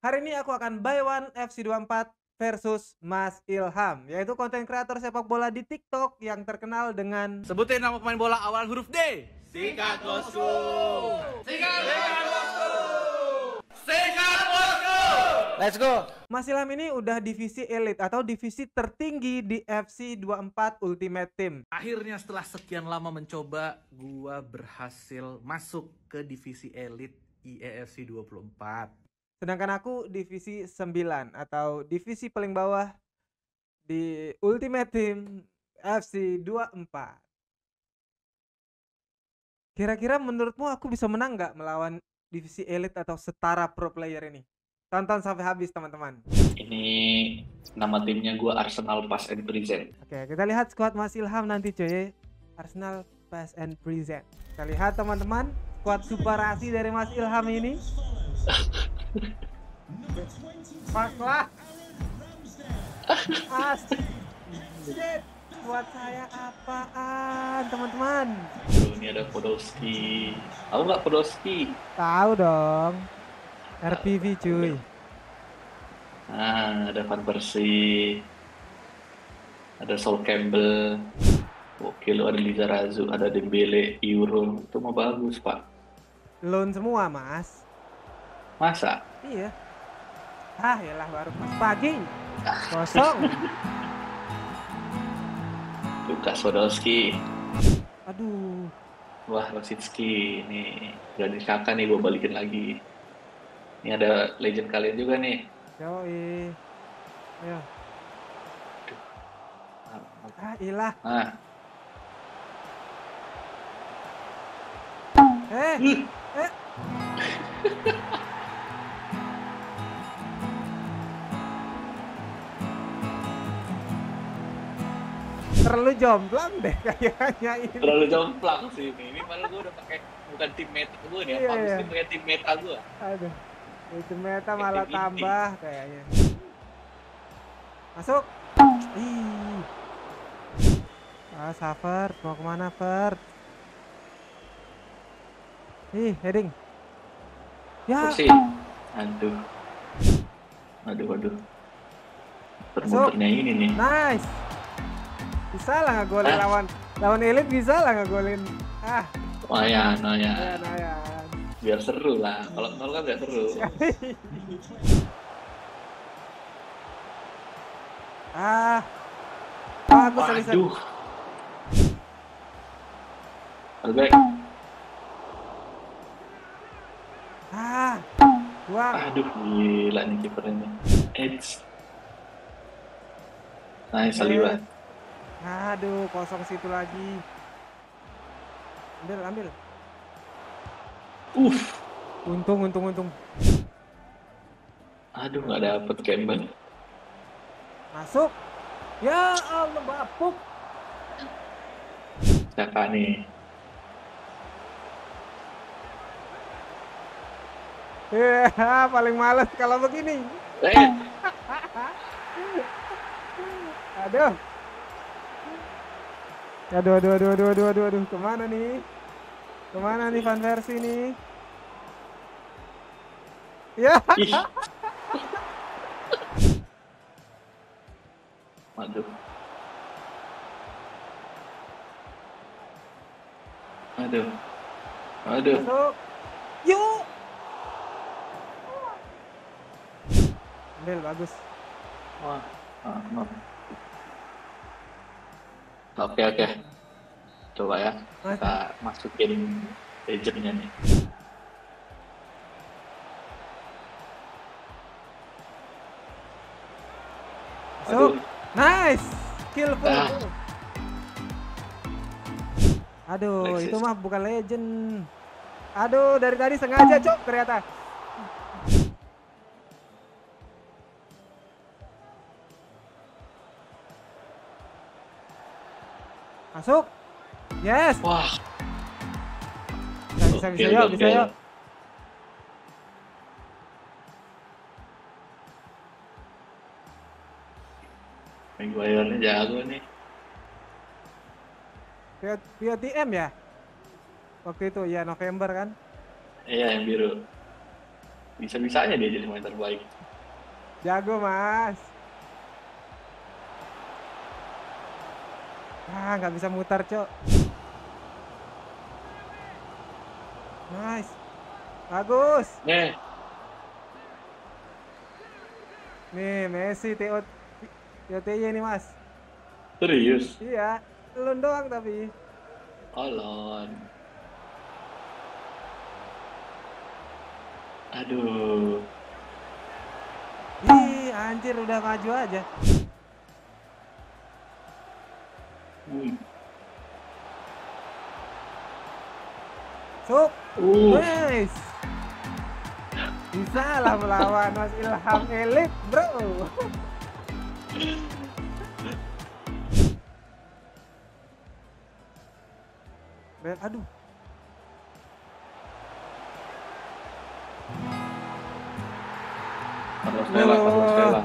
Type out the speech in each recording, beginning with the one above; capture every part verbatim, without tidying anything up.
Hari ini aku akan buy one F C dua puluh empat versus Mas Ilham, yaitu konten kreator sepak bola di TikTok yang terkenal dengan sebutin nama pemain bola awal huruf D. Sikat bosku. Sikat bosku. Sikat bosku. Let's go. Mas Ilham ini udah divisi elit atau divisi tertinggi di F C dua puluh empat Ultimate Team. Akhirnya setelah sekian lama mencoba, gua berhasil masuk ke divisi elit I E F C dua puluh empat. Sedangkan aku divisi sembilan atau divisi paling bawah di Ultimate Team F C dua puluh empat. Kira-kira menurutmu aku bisa menang nggak melawan divisi elit atau setara pro player ini? Tonton sampai habis teman-teman. Ini nama timnya gue Arsenal Pass and Present. Oke, kita lihat squad Mas Ilham nanti cuy. Arsenal Pass and Present. Kita lihat teman-teman, squad superasi dari Mas Ilham ini. Pas lah. Asik. Buat saya apaan teman-teman? Tuh, ini ada Podolski. Tahu nggak Podolski? Tahu dong. R P V cuy. Nah, ada Van Persie. Ada Sol Campbell. Oke, lo ada Lizarazu, ada Dembele, Euro. Itu mah bagus, Pak. Loan semua, Mas. Masa? Iya. Ah, yalah baru pas pagi. Kosong. Lukas Podolski. Aduh. Wah, Rosicki. Ini berani kakak nih, gue balikin lagi. Ini ada legend kalian juga nih. Yoi. Ayo. Ah, ilah. Nah. Eh. Eh. Terlalu jomplang deh kayaknya ini. Terlalu jomplang sih ini. Ini malah gue udah pakai bukan tim meta gue nih. Iya, Apa iya. sih pakai tim meta gue? Aduh. Itu meta malah Inti. tambah kayaknya. Masuk. Ih. Ah, Savert mau kemana, Vert? Ih, heading. Ya. Kursi. Aduh. Aduh, aduh. Permuternya ini nih. Nice. Bisa lah ngegolin Ah. lawan lawan elit, bisa lah ngegolin. Ah, Lumayan, lumayan. ya ya. Biar seru lah. Kalau nol kan nggak seru. ah. Bagus Alisson. Waduh. Albek. Ah. Buang. Aduh, gila nih kipernya. Edge. Nice, Saliba. Aduh, kosong situ lagi. Ambil, ambil. Uff. Untung, untung, untung. Aduh, nggak dapet Campbell. Masuk. Ya Allah, bapuk. Siapa nih? Ya, paling males kalau begini. Eh, Aduh. Aduh, aduh, aduh, aduh, aduh, aduh, aduh. Kemana nih? Kemana nih Van Persie nih? Ya. ih. Waduh. Aduh. Aduh. Masuk. Yuk. Ambil, bagus. Wah. Ah, maaf. Oke, oke. Coba ya. Kita masukin legendnya nih. Masuk. Aduh. Nice. Kill full. Ah. Aduh, Alexis. itu mah bukan legend. Aduh, dari tadi sengaja, Cok, ternyata. Masuk. Yes. Wah. Bisa, bisa, bisa, Gokil, yuk, bisa, gokil. yuk. Maguire-nya jago nih. Via T M ya? Waktu itu, ya November kan? Iya, yang biru. Bisa-bisanya dia jadi pemain terbaik. Jago, Mas. Ah, nggak bisa mutar, Cok. Nice. Bagus. Eh, Nih, Messi T O T O T Y nih, Mas. serius? Iya, elun doang tapi. Olon. Aduh. Ih, anjir udah maju aja. Hmm. Sup. Uh. Nice. Bisa lah melawan Mas Ilham elit, bro. Ben, aduh. Carlos Vela, Carlos Vela.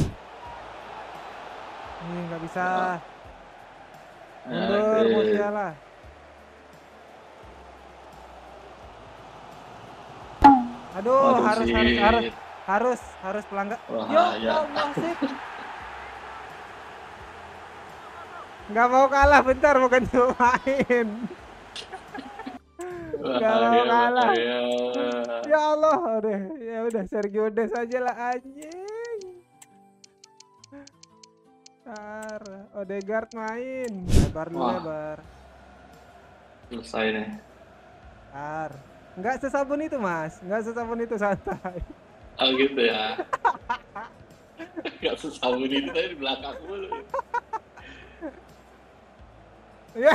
Ini nggak bisa. Ya, Mundur, eh. Musiala. Aduh, Waduh, harus, sih. harus, harus, harus, harus pelanggar. Wah, Yo, ya. Allah sih. Nggak mau kalah, bentar bukan cuma main. Nggak mau Bahaya, kalah. bahaya. Ya Allah, udah, ya udah Sergio Des aja lah anjing. Tar, Odegaard main, lebar dulu Wah. lebar. Selesai nih. Tar, nggak sesabun itu Mas, nggak sesabun itu santai. Oh gitu ya. Gak sesabun itu tadi di belakang mulu. Ya.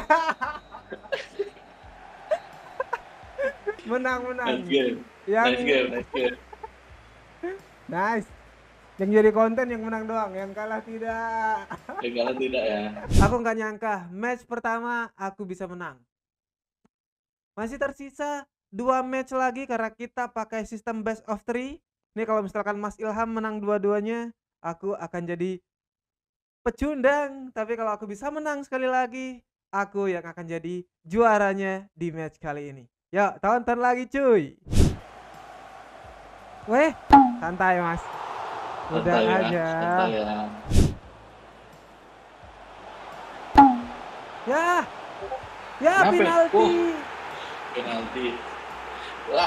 Menang menang. Nice game. Yang Nice game, nice game. nice. Yang jadi konten yang menang doang, yang kalah tidak. Ya, kalau tidak ya. Aku nggak nyangka match pertama aku bisa menang. Masih tersisa dua match lagi karena kita pakai sistem best of three. Nih kalau misalkan Mas Ilham menang dua-duanya, aku akan jadi pecundang. Tapi kalau aku bisa menang sekali lagi, aku yang akan jadi juaranya di match kali ini. Yuk tonton lagi cuy. Weh, santai Mas. Udah Santai ya, aja. santai ya. Ya. Ya Kenapa? penalti. Oh. Penalti. Wah.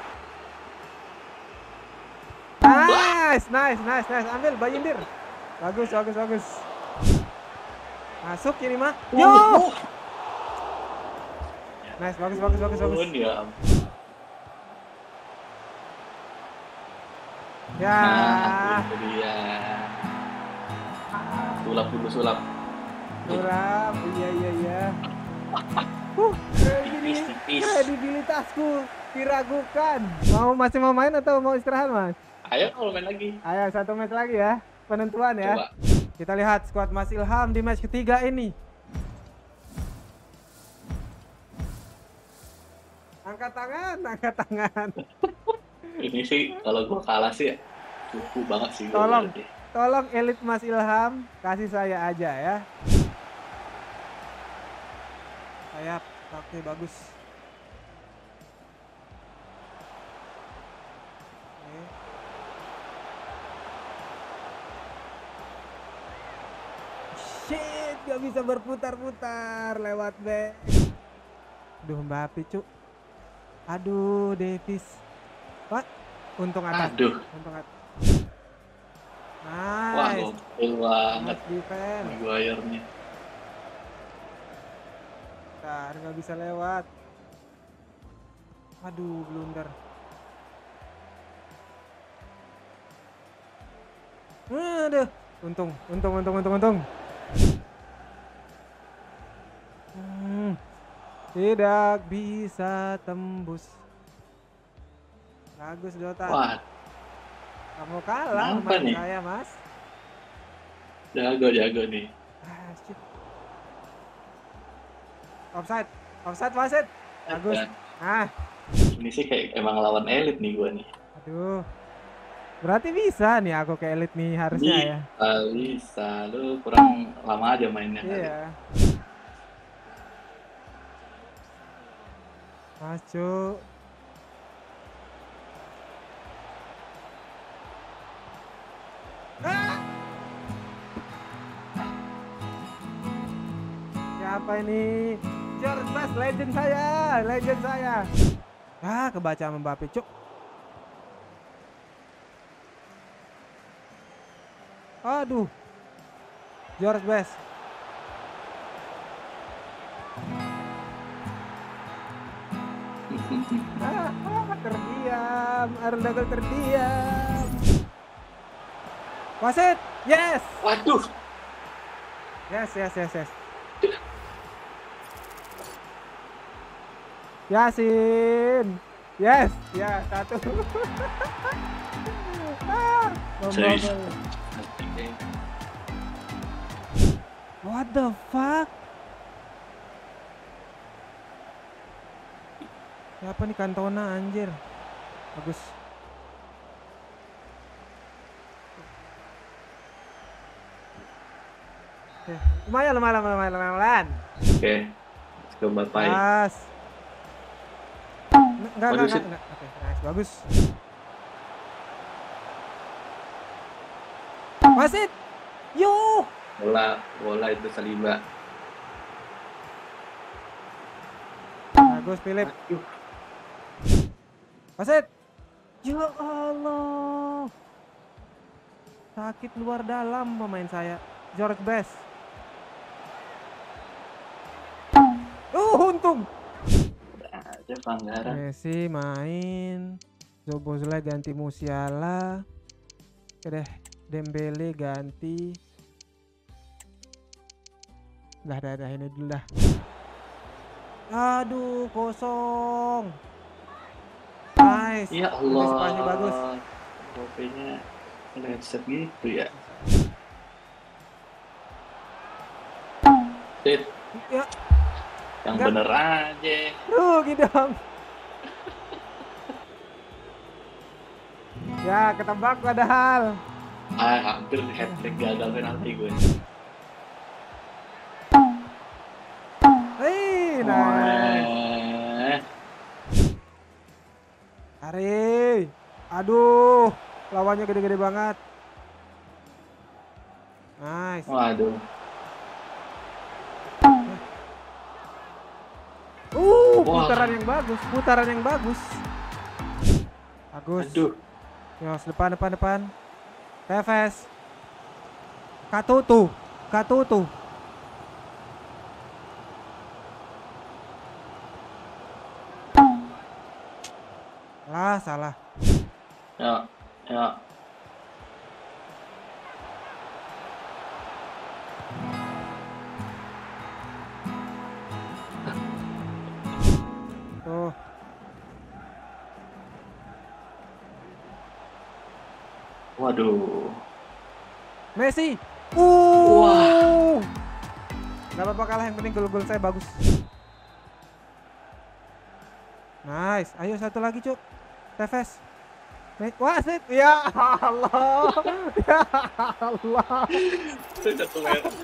Nice, nice, nice, nice. Ambil Bayindir. Bagus, bagus, bagus. Masuk ini mah. Yo. Oh. Nice, bagus, bagus, bagus, bagus. Oh, ya. Ya. Nah, itu dia. Sulap dulu, sulap. Kurang. Iya, iya, iya. Huh, ini Tipis-tipis. kredibilitasku diragukan. Mau masih mau main atau mau istirahat, Mas? Ayo kalau main lagi. Ayo satu match lagi ya. Penentuan ya. Coba. Kita lihat squad Mas Ilham di match ketiga ini. Angkat tangan, angkat tangan. Ini sih kalau gua kalah sih cukup banget sih. gua Tolong, berarti. tolong elit Mas Ilham kasih saya aja ya. Sayap, oke bagus. Oke. Shit, gak bisa berputar-putar lewat back. Aduh Mbappe cuk. Aduh Davis. What? Untung atas. Aduh. Untung atas. Wah, Nice. gokil banget. Nice defense. Maguire-nya. Bentar, nggak bisa lewat. Aduh, blunder. Aduh, untung, untung, untung, untung, untung. Hmm, tidak bisa tembus. Bagus Dota. Wah, Kamu kalah Kenapa sama nih? saya, Mas. jago-jago nih. Ah, shit. Offside, offside wasit. Bagus. Dan Ah, ini sih kayak emang lawan elit nih gua nih. aduh. Berarti bisa nih aku ke elit nih harusnya ya. Bisa, bisa. Lu kurang lama aja mainnya kali. Iya. Masuk. Siapa ini? George Best, legend saya, legend saya. Ah, kebaca sama Mbappe, cuk. Aduh. George Best. Ah, ah, terdiam, Arundagol terdiam. Wasit, yes. Waduh. Yes, yes, yes, yes. Yasin. Yes, ya satu. Ah, Serius. membobol. What the fuck? Siapa nih Cantona anjir? Bagus. Oke, lumayan, lumayan, lumayan, lumayan, lumayan. Oke, let's go Bapai. Pas. Enggak, enggak, Waduh, enggak, sip. enggak. Oke, nice, bagus. Wasit. Yo. Bola, bola itu Saliba. Bagus, Philip. Aduh. Wasit. Ya Allah. Sakit luar dalam pemain saya. George Best. Uh, untung. Ada pelanggaran. Messi main. Szoboszlai ganti Musiala. Oke deh. Dembele ganti. Dah, dah, dah, ini dulu dah. Aduh, kosong. Nice. Ya Ini Allah. Spanyol bagus. Kopenya headset gitu ya. Sit, Ya, yang Enggak. bener aja. rugi dong. Ya, ketebak padahal. Ah, hampir hat-trick gagal penalti gue. Hei, nice. Wah. Ari. Aduh, lawannya gede-gede banget. Nice. Waduh. Uh, Wah. putaran yang bagus, putaran yang bagus. Bagus. Aduh. Yos, depan, depan, depan. Tevez. Katutu, Katutu. Ah, salah. Ya, ya. Tuh. Waduh. Messi. Uh. Wah. Gak apa-apa kalah, yang penting gol-gol saya bagus. Nice. Ayo satu lagi, Cuk. Tevez. Me- Wasit. Ya Allah. Ya Allah. Sudah satu merah.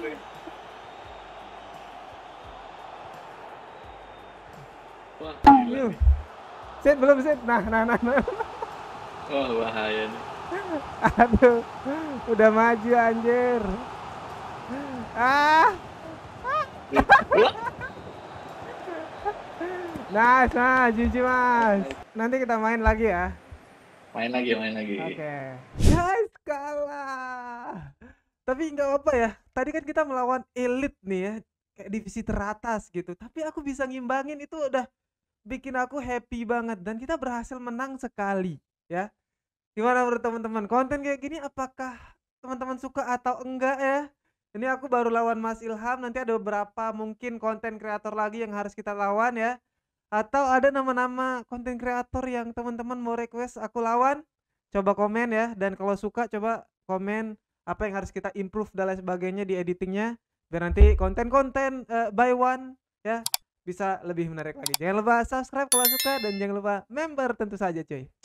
Wah, gila. Yuh. Sit belum sit. Nah, nah, nah, nah. Wah, bahaya nih. Aduh. Udah maju anjir. Ah. Nice, nah, Jiji Mas. Nanti kita main lagi ya. Main lagi, main lagi. Oke. Guys, kalah. Tapi nggak apa ya. Tadi kan kita melawan elit nih ya, kayak divisi teratas gitu. Tapi aku bisa ngimbangin, itu udah bikin aku happy banget, dan kita berhasil menang sekali ya. Gimana menurut teman-teman? Konten kayak gini apakah teman-teman suka atau enggak ya? Ini aku baru lawan Mas Ilham, nanti ada beberapa mungkin konten kreator lagi yang harus kita lawan ya. Atau ada nama-nama konten kreator yang teman-teman mau request aku lawan? Coba komen ya, dan kalau suka coba komen apa yang harus kita improve dan lain sebagainya di editingnya, biar nanti konten-konten uh, by one ya bisa lebih menarik lagi. Jangan lupa subscribe kalau suka, dan jangan lupa member tentu saja cuy.